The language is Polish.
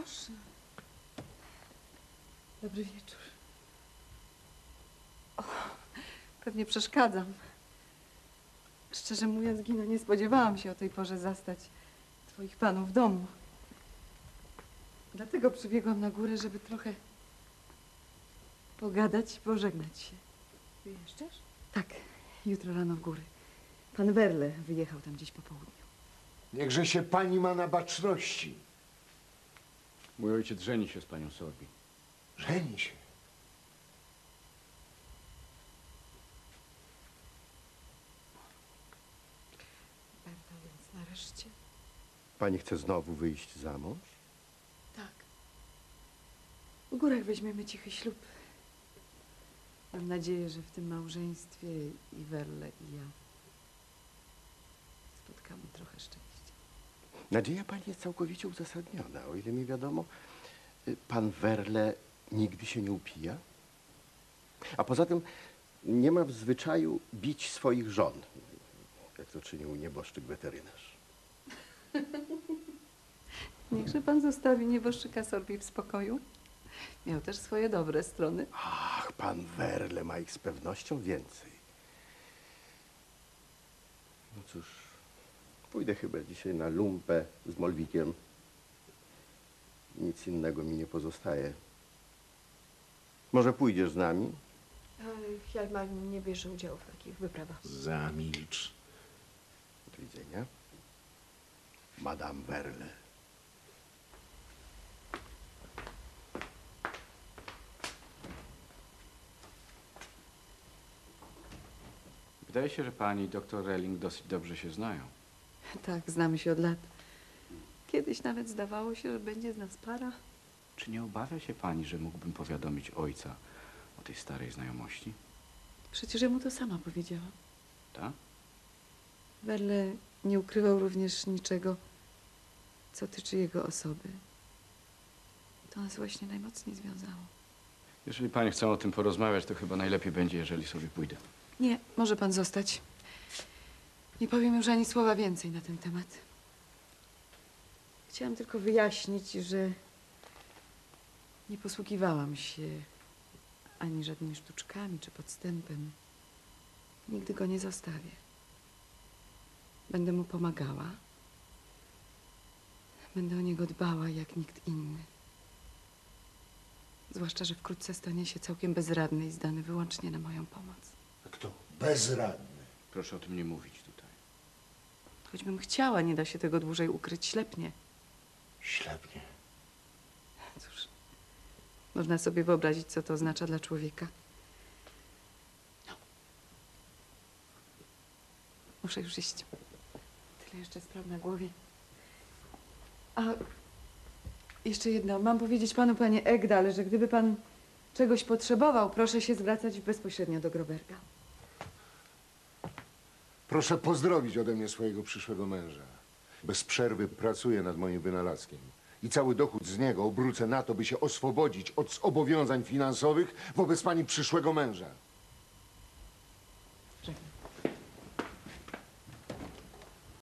Proszę. Dobry wieczór. O, pewnie przeszkadzam. Szczerze mówiąc, Gino, nie spodziewałam się o tej porze zastać twoich panów w domu. Dlatego przybiegłam na górę, żeby trochę pogadać i pożegnać się. Wyjeżdżasz? Tak, jutro rano w góry. Pan Werle wyjechał tam gdzieś po południu. Niechże się pani ma na baczności. Mój ojciec żeni się z panią Sorbi. Żeni się. Berta, więc nareszcie? Pani chce znowu wyjść za mąż? Tak. W górach weźmiemy cichy ślub. Mam nadzieję, że w tym małżeństwie i Werle, i ja spotkamy trochę szczęścia. Nadzieja pani jest całkowicie uzasadniona. O ile mi wiadomo, pan Werle nigdy się nie upija. A poza tym nie ma w zwyczaju bić swoich żon, jak to czynił nieboszczyk weterynarz. Niechże pan zostawi nieboszczyka Sorbi w spokoju. Miał też swoje dobre strony. Ach, pan Werle ma ich z pewnością więcej. No cóż, pójdę chyba dzisiaj na lumpę z Molwikiem. Nic innego mi nie pozostaje. Może pójdziesz z nami? Ja nie bierze udziału w takich wyprawach. Zamilcz. Do widzenia. Madame Werle. Wydaje się, że pani i doktor Relling dosyć dobrze się znają. Tak, znamy się od lat. Kiedyś nawet zdawało się, że będzie z nas para. Czy nie obawia się pani, że mógłbym powiadomić ojca o tej starej znajomości? Przecież ja mu to sama powiedziałam. Tak? Werle nie ukrywał również niczego, co tyczy jego osoby. To nas właśnie najmocniej związało. Jeżeli pani chce o tym porozmawiać, to chyba najlepiej będzie, jeżeli sobie pójdę. Nie, może pan zostać. Nie powiem już ani słowa więcej na ten temat. Chciałam tylko wyjaśnić, że nie posługiwałam się ani żadnymi sztuczkami czy podstępem. Nigdy go nie zostawię. Będę mu pomagała. Będę o niego dbała jak nikt inny. Zwłaszcza, że wkrótce stanie się całkiem bezradny i zdany wyłącznie na moją pomoc. Jak to bezradny. Proszę o tym nie mówić tutaj. Choćbym chciała, nie da się tego dłużej ukryć. Ślepnie. Ślepnie. Cóż, można sobie wyobrazić, co to oznacza dla człowieka. No. Muszę już iść. Tyle jeszcze spraw na głowie. A jeszcze jedno. Mam powiedzieć panu, panie Egdal, że gdyby pan czegoś potrzebował, proszę się zwracać bezpośrednio do Groberga. Proszę pozdrowić ode mnie swojego przyszłego męża. Bez przerwy pracuję nad moim wynalazkiem. I cały dochód z niego obrócę na to, by się oswobodzić od zobowiązań finansowych wobec pani przyszłego męża.